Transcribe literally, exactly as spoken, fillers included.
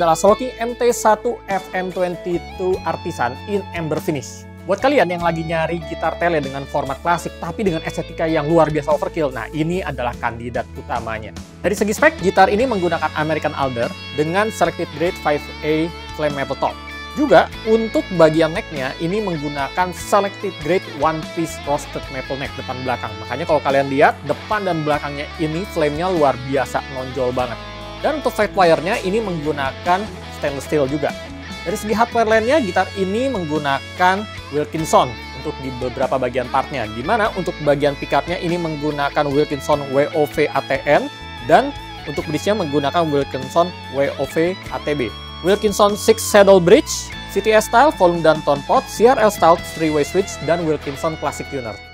adalah Solky M T satu F M dua puluh dua Artisan in Amber Finish. Buat kalian yang lagi nyari gitar tele dengan format klasik tapi dengan estetika yang luar biasa overkill, nah ini adalah kandidat utamanya. Dari segi spek, gitar ini menggunakan American Alder dengan Selected Grade lima A Flame Maple Top. Juga untuk bagian necknya ini menggunakan Selected Grade One Piece Roasted Maple Neck depan belakang. Makanya kalau kalian lihat depan dan belakangnya ini flame-nya luar biasa nonjol banget. Dan untuk fret wire-nya ini menggunakan stainless steel juga. Dari segi hardware lainnya, gitar ini menggunakan Wilkinson untuk di beberapa bagian partnya. Dimana untuk bagian pickupnya ini menggunakan Wilkinson W O V A T N dan untuk bridge-nya menggunakan Wilkinson W O V A T B. Wilkinson six Saddle Bridge, C T S Style, Volume dan Tone Pot, C R L Style three way Switch, dan Wilkinson Classic Tuner.